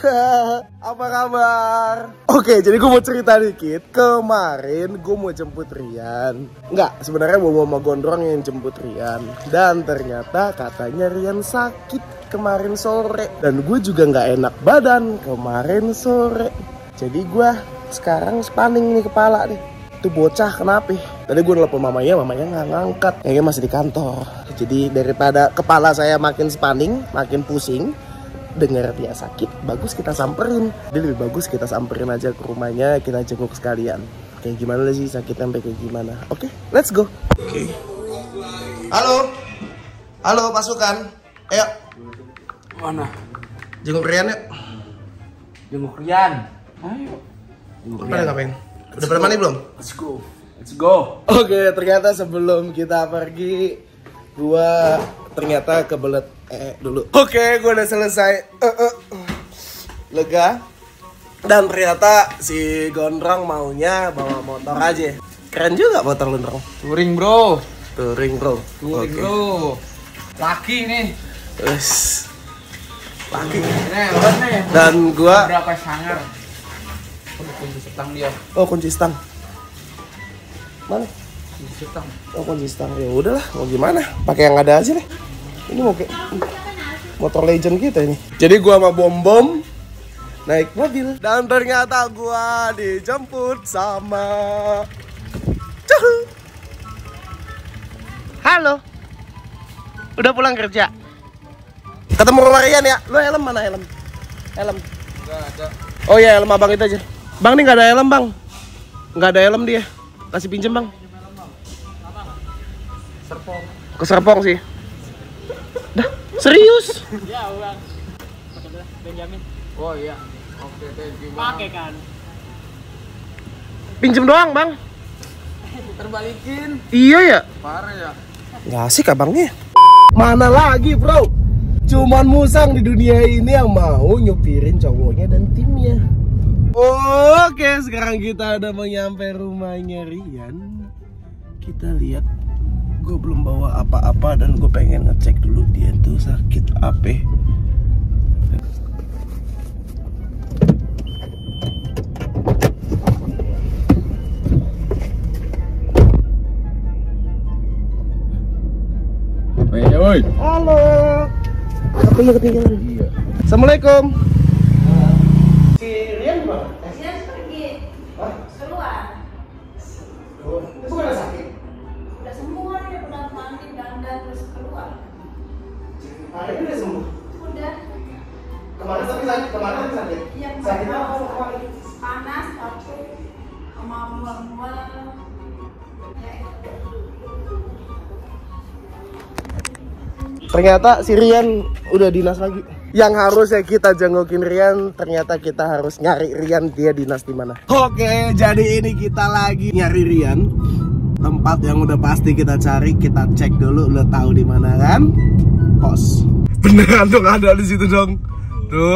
Apa kabar? Oke, jadi gue mau cerita dikit. Kemarin gue mau jemput Rian. Enggak, sebenarnya Bobo sama Gondrong yang jemput Rian. Dan ternyata katanya Rian sakit kemarin sore. Dan gue juga nggak enak badan kemarin sore. Jadi gue sekarang spanning nih kepala nih. Itu bocah kenapa? Tadi gue nelfon mamanya nggak ngangkat. Kayaknya masih di kantor. Jadi daripada kepala saya makin spanning, makin pusing, dengar dia sakit, bagus kita samperin. Dia lebih bagus kita samperin aja ke rumahnya, kita jenguk sekalian. Kayak gimana sih sakitnya sampai kayak gimana? Oke, let's go. Oke. Halo pasukan. Ayo. Mana? Jenguk Rian yuk. Jenguk Rian. Ayo. Pada ngapain? Udah pada mandi belum? Let's go. Oke, ternyata sebelum kita pergi, gua ternyata kebelet dulu. Oke, gua udah selesai. Lega. Dan ternyata si Gondrong maunya bawa motor aja. Keren juga motor lu, Gondrong. Touring bro. Touring bro. Touring bro. Laki nih. Wes. Laki. Nih. Dan gua berapa sangar? Kunci setang dia. oh kunci stang. Mana? Kunci setang. Oh kunci stang. Ya udahlah, mau gimana? Pakai yang ada aja deh. Ini mau kayak motor legend kita ini. Jadi gua sama Bom naik mobil dan ternyata gua dijemput sama Cuhu. Halo. Udah pulang kerja? Ketemu rumah Rian ya? Lu helm mana helm? Helm. Enggak ada. Oh iya, helm abang itu aja. Bang, nih nggak ada helm bang. Nggak ada helm dia. Kasih pinjem bang. Serpong. Ke Serpong sih. Dah, serius? Ya uang. Benjamin. Oh iya. Oke, thank you. Pakai kan. Pinjem doang bang. Terbalikin. Iya ya. Parah ya. Nggak asik abangnya. Mana lagi bro? Cuman Musang di dunia ini yang mau nyupirin cowoknya dan timnya. Oke, sekarang kita udah mau nyampe rumahnya Rian. Kita lihat. Gue belum bawa apa-apa dan gue pengen ngecek dulu dia tuh sakit apa. Woi. Halo. Aku ketinggalan. Iya. Assalamualaikum. Si Rian mana? Rian pergi keluar. Oh, itu bukan sakit. Udah semua dia udah mandi dandan terus keluar. Hari ini udah sembuh. Udah. Kemarin sakit. Iya, Sakit apa kemarin? panas tapi sama mual-mual. Ternyata si Rian udah dinas lagi. Yang harusnya kita jengukin Rian, ternyata kita harus nyari Rian dia dinas di mana. Oke, jadi ini kita lagi nyari Rian. Tempat yang udah pasti kita cari, kita cek dulu. Lo tahu di mana kan? Pos. Beneran dong ada di situ dong. Tuh.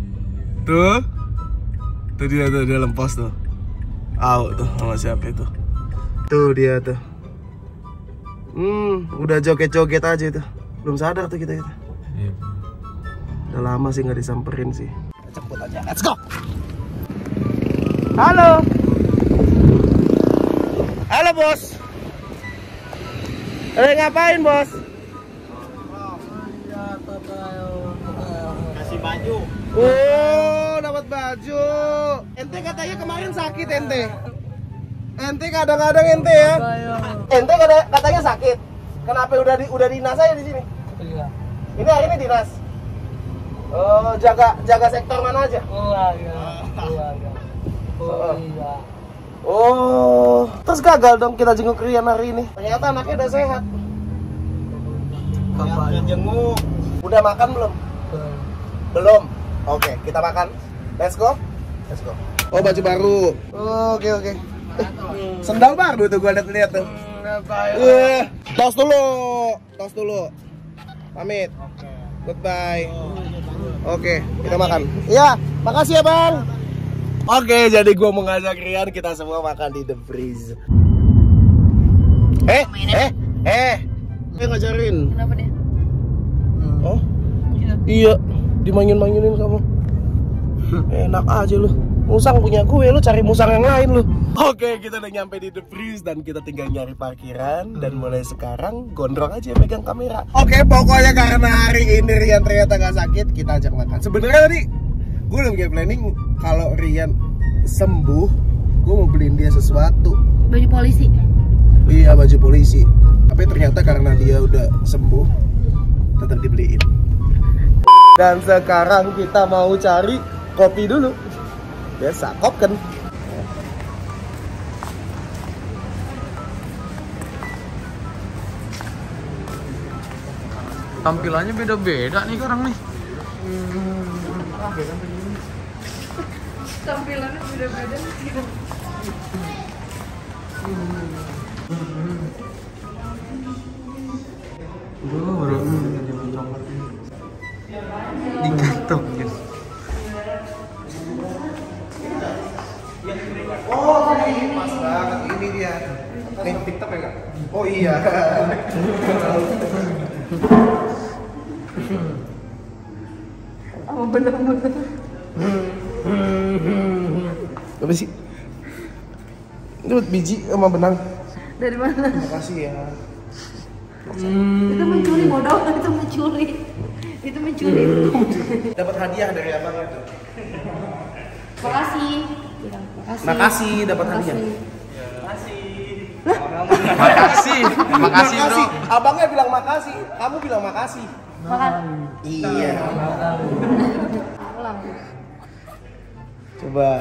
Tuh dia tuh di dalam pos tuh. Au tuh sama siapa itu? Tuh dia tuh. Udah joget-joget aja itu. Belum sadar tuh kita. Iya. Udah lama sih nggak disamperin sih. Cepet aja, let's go. Halo. Halo bos. Ngapain bos? Kasih baju. Oh, dapat baju. Ente katanya kemarin sakit ente. Ente kadang-kadang ente ya. Ente katanya sakit. Kenapa udah dinas aja di sini? Iya. Ini hari ini dinas. Oh, jaga sektor mana aja? Iya. Oh, terus gagal dong kita jenguk Rian hari ini. Ternyata anaknya udah sehat. Kapan jenguk? Udah makan belum? Belum. Oke, kita makan. Let's go. Oh, baju baru. Oke. Sendal baru tuh gua lihat tuh. Tos dulu. Pamit. Goodbye. Oke, kita makan. Iya, makasih ya bang. Oke, jadi gue mau ngajak Rian kita semua makan di The Breeze. Ngajarin. Kenapa dia? Oh? Iya, dimanyun-manyunin kamu. Enak aja lu. Musang punya gue, lu cari musang yang lain lu. Oke, kita udah nyampe di The Breeze dan kita tinggal nyari parkiran. Dan mulai sekarang Gondrong aja yang megang kamera. Oke, pokoknya karena hari ini Rian ternyata gak sakit, kita ajak makan. Sebenarnya tadi gue udah punya planning kalau Rian sembuh, gue mau beliin dia sesuatu. Baju polisi. Iya, baju polisi. Tapi ternyata karena dia udah sembuh, tetap dibeliin. Dan sekarang kita mau cari kopi dulu. Biasa, kopen. Tampilannya beda-beda nih orang nih. Tampilannya beda-beda. Bro. Digantung guys. Oh, ini pas banget. Ini dia. Nih, TikTok ya nggak? Oh iya. Oh bener-bener. Apa sih? Ini buat biji sama benang. Dari mana? Terima kasih ya. Itu mencuri bodoh, itu mencuri. Itu mencuri. Dapat hadiah dari abangnya tuh. Makasih. Bilang makasih. Makasih, dapat hadiah. Makasih. Makasih bro. Abangnya bilang makasih, kamu bilang makasih. Makan. Iya. Pulang. Coba.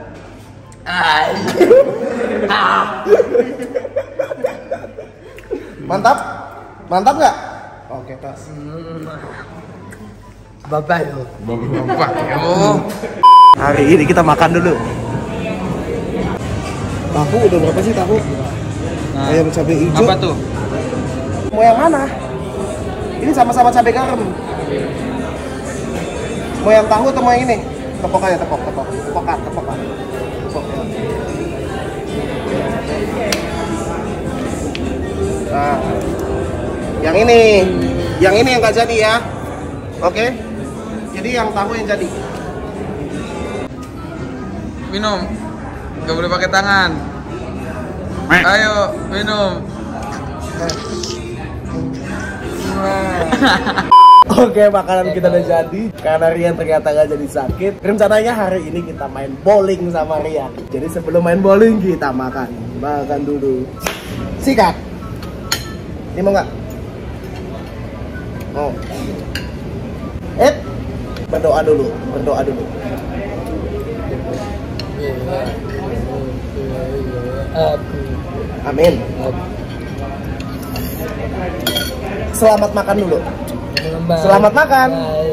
Mantap? Mantap nggak? Oke, tos. Bapak yo. Bapak yo. Hari ini kita makan dulu. Tahu udah berapa sih tahu? Nah, Ayam cabai hijau. apa tuh? Mau yang mana? Ini sama-sama cabai garam. Mau yang tahu atau mau yang ini? Tepok aja, tepok. Tepok. Nah, yang ini yang nggak jadi ya. Oke. Jadi yang tahu yang jadi. Minum. Gak boleh pakai tangan. Ayo minum. Oke, makanan kita udah jadi. Karena Rian ternyata gak jadi sakit, rencananya hari ini kita main bowling sama Rian. Jadi sebelum main bowling kita makan dulu. Sikat. Ini mau nggak? Oh. Berdoa dulu. Amin. Selamat makan dulu. Selamat makan.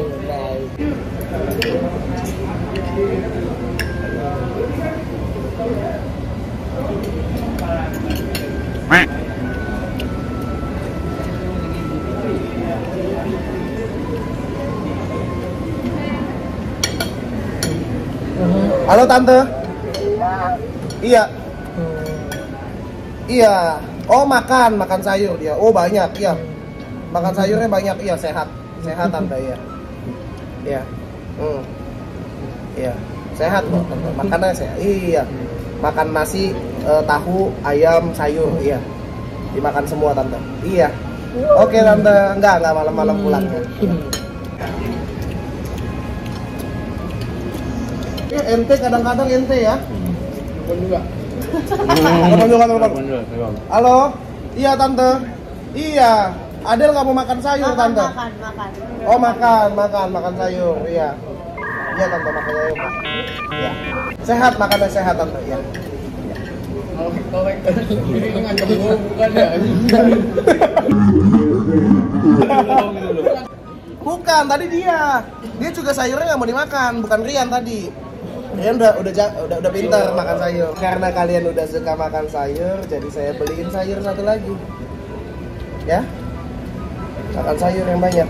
Halo tante. Iya. Iya. Oh makan sayur dia. Oh banyak ya. Makan sayurnya banyak, iya sehat tante ya. Iya. Iya. Sehat kok tante. Makannya sehat. Iya. Makan nasi, tahu, ayam, sayur, iya. Dimakan semua tante. Iya. Oke tante, enggak malam-malam pulang ya. Ya, ente kadang-kadang ente ya. Telepon juga. Halo. Iya tante. Iya. Adel nggak mau makan sayur tante? Makan. Oh makan sayur. Iya. Iya tante makan sayur. Iya. Sehat makannya sehat tante. Iya. Ini ngancam gua bukan ya? Bukan, tadi dia juga sayurnya nggak mau dimakan, bukan Rian tadi. Rian udah pintar makan sayur. Karena kalian udah suka makan sayur, jadi saya beliin sayur satu lagi. Ya, makan sayur yang banyak.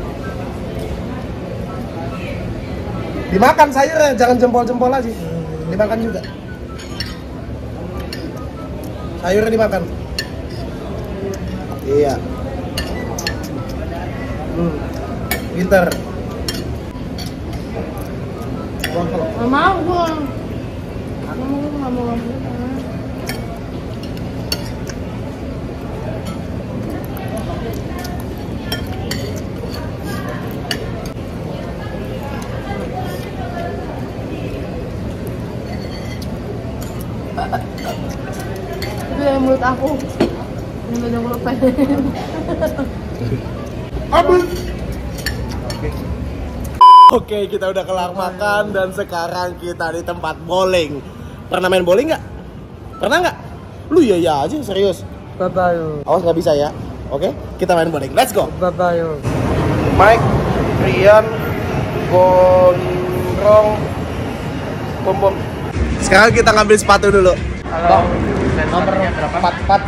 Dimakan sayurnya, jangan jempol-jempol aja. Dimakan juga. Sayurnya dimakan. Iya. Pinter. Nggak mau gue. Nggak mau. Itu yang mulut aku. Ini banyak mulut pengen. Oke, kita udah kelar makan dan sekarang kita di tempat bowling. Pernah main bowling nggak? Pernah nggak? Lu ya aja, serius. Babayo. Awas nggak bisa ya. Oke, kita main bowling. Let's go. Babayo. Mike, Rian, Gondrong, Bom. Sekarang kita ngambil sepatu dulu. Halo. Nomornya berapa?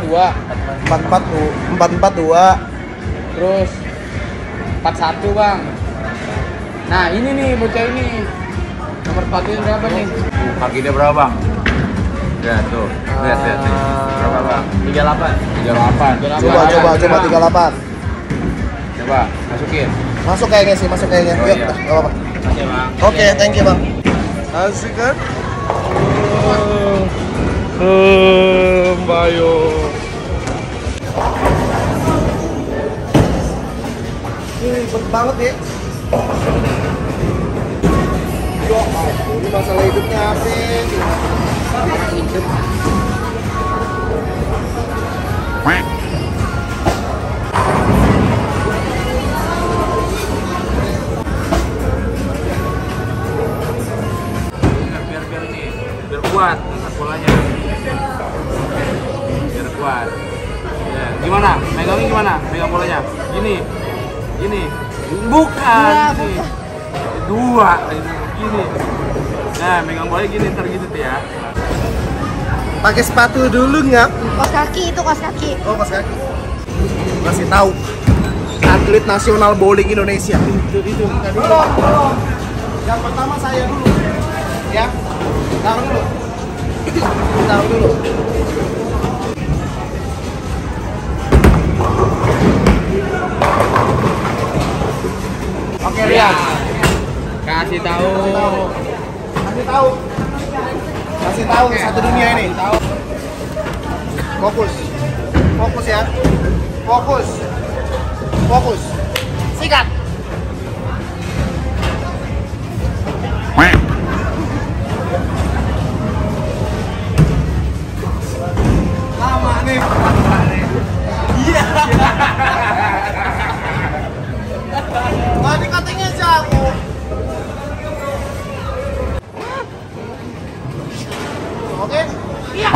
442. Terus 41 bang. Nah ini nih bocah ini. Nomor sepatunya berapa nih? Kaki dia berapa bang? Lihat tuh, lihat nih. Berapa bang? 38. 38. Coba 38. Coba masukin. Masuk kayaknya sih, masuk kayaknya. Oh, Yuk, iya. nggak apa-apa. Oke bang. Oke, thank you bang. Asik kan? Bayo. Ini ribet banget ya. Ya ampun, ini masalah hidupnya apa? Hidup. Biar ini, biar kuat angkat bolanya. Biar kuat. Ya, gimana? Megangnya gimana? Megang bolanya. Gini. Bukan. Gini. Dua. Gini. Nah, megang bolanya gini ntar gitu tuh ya. Pakai sepatu dulu nggak? Kos kaki itu kos kaki. Oh, pas kaki. Kasih tahu. Atlet nasional bowling Indonesia. Itu. Belum. Yang pertama saya dulu. Ya. Taruh dulu. Oke Rian. Kasih tahu. Kasih tahu satu dunia ini. Fokus ya. Fokus. Sikat. Lama nih. Iya. Tadi katanya jago. Oke? Iya.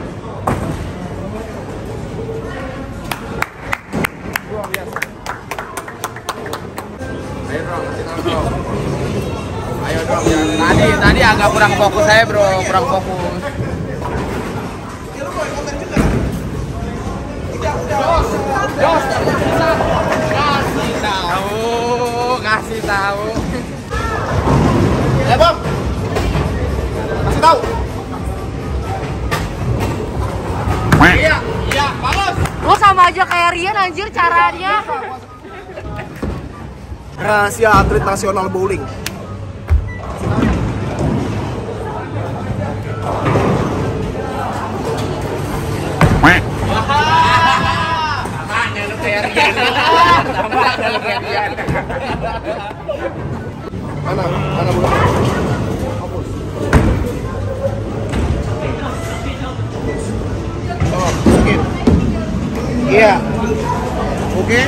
Ayo dong, kasih tahu dong. Ayo dong. Tadi agak kurang fokus saya bro, kurang fokus. Kasih tahu. Bom. Kasih tahu. Iya, bagus. Lo sama aja kayak Rian anjir caranya. Rahasia atlet nasional bowling. Mana bola? Fokus. Oh, masukin. Iya. Oke.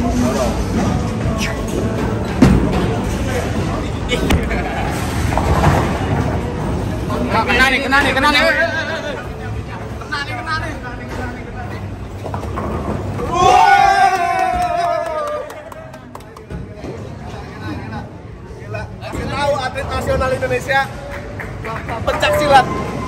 Kena nih. Gila. Kasih tahu atlet nasional Indonesia pencak silat.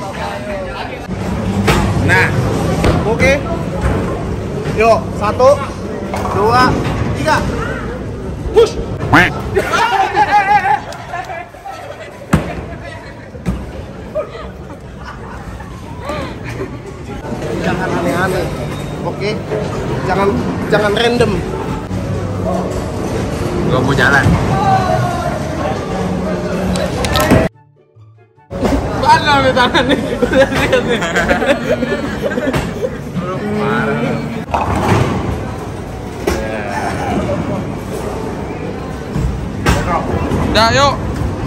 Nah, oke. Yuk, 1, 2, 3. Push. gerakan aneh-aneh. Oke? Jangan random. Gua mau jalan. Mana nih tangan nih? Udah lihat nih. Udah, yuk.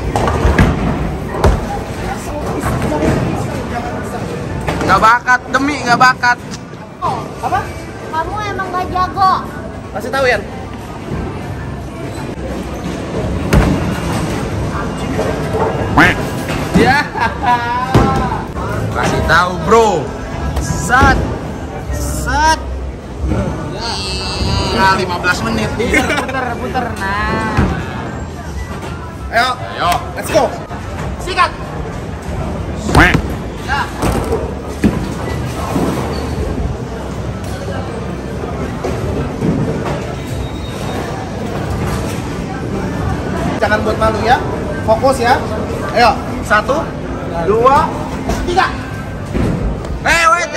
Gak bakat, demi gak bakat. Apa? Kamu emang gak jago. Kasih tahu Yan. Ya. Kasih tahu, bro. Set. Nah, 15 menit. Puter. Nah. Ayo, Ayo. let's go. Sikat. Jangan buat malu ya. Fokus ya. Ayo, 1, 2, 3. Wait.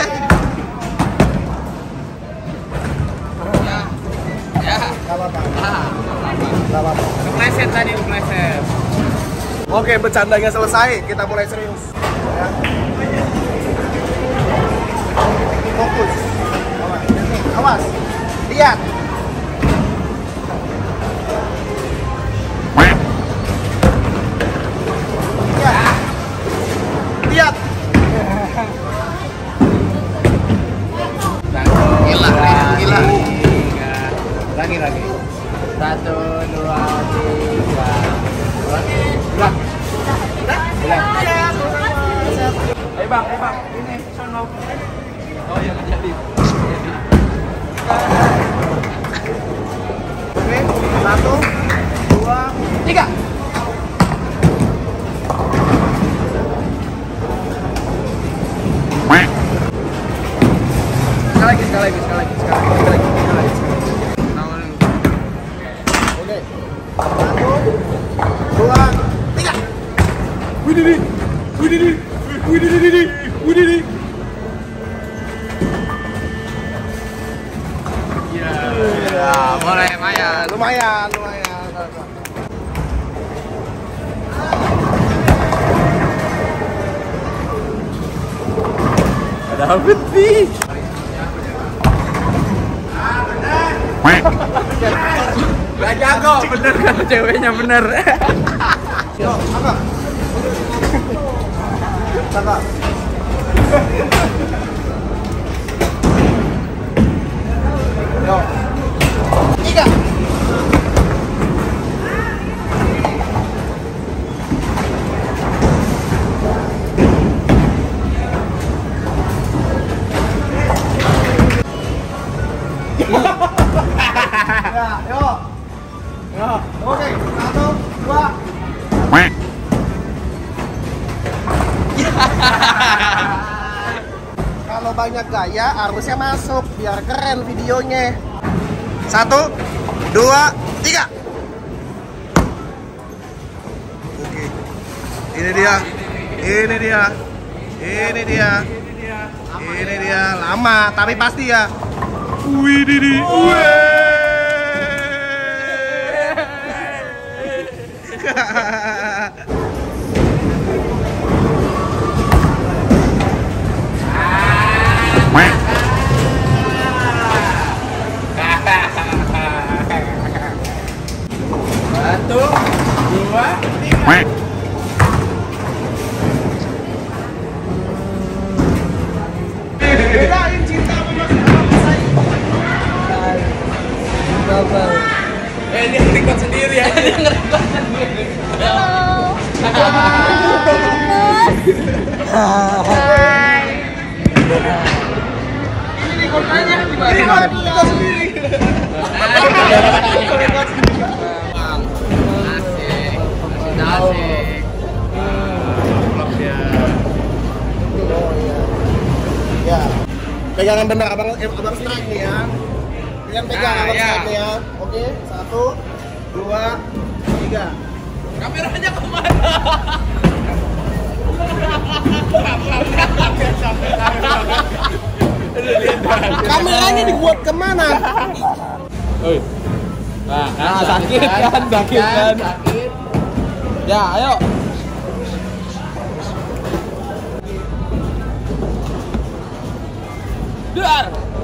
Ya. Gak apa-apa. Ah. Gak apa-apa. Kepleset tadi, kepleset. Oke, bercandanya selesai. Kita mulai serius. Ya. Fokus. Awas. Lihat. Lihat. Gila. Lagi. 1, 2, 3. Udah. Ayo bang, ini sono. Oh iya nggak jadi. Oke, 1, 2, 3. Sekali lagi. Oke. 1, 2, 3. Widih. Ya, mulai lumayan. Lumayan. Ada habis nih. Gak jago, bener kan ceweknya bener. Yo, angkat. Angkat. Yo. 3. Ya, yo. Oke, 1, 2. Kalau banyak gaya harusnya masuk biar keren videonya. 1, 2, 3. Oke. Ini dia. Lama tapi pasti ya. Widih. Satu, dua, tiga. Bedain cinta sama pesaing. Dia ngerekod sendiri ya. Dia ngerekod sendiri. Hai. Ini nih kontennya gimana? Kita sendiri. Asik. Vlog dia. Ya. Pegangan benar abang strike nih ya. Pegang abang strike nih ya. Oke, 1, 2, 3. Kameranya kemana? Kameranya dibuat kemana? Nah, sakit kan? Sakit. Ya, ayo. Dar.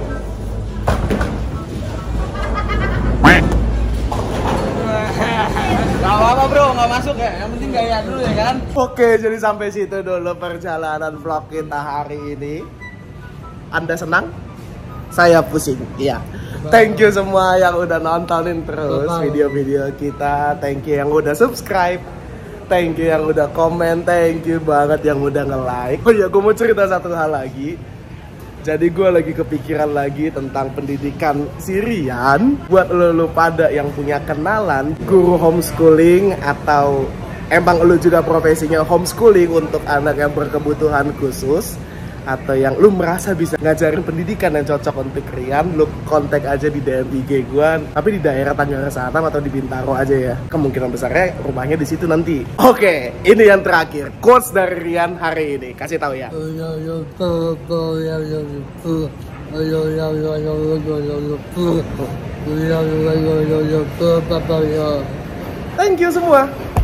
Gak apa-apa bro, gak masuk ya. Yang penting gaya dulu ya kan. Oke, jadi sampai situ dulu perjalanan vlog kita hari ini. Anda senang? Saya pusing. Iya. Thank you semua yang udah nontonin terus video-video kita. Thank you yang udah subscribe. Thank you yang udah komen. Thank you banget yang udah nge-like. Oh iya, gue mau cerita satu hal lagi. Jadi gue lagi kepikiran lagi tentang pendidikan Sirian. Buat lo pada yang punya kenalan guru homeschooling atau emang lo juga profesinya homeschooling untuk anak yang berkebutuhan khusus, atau yang lu merasa bisa ngajarin pendidikan yang cocok untuk Rian, lu kontak aja di DM IG gua. Tapi di daerah Tangerang Selatan atau di Bintaro aja ya. Kemungkinan besarnya rumahnya di situ nanti. Oke, ini yang terakhir. Quotes dari Rian hari ini. Kasih tahu ya. Thank you semua.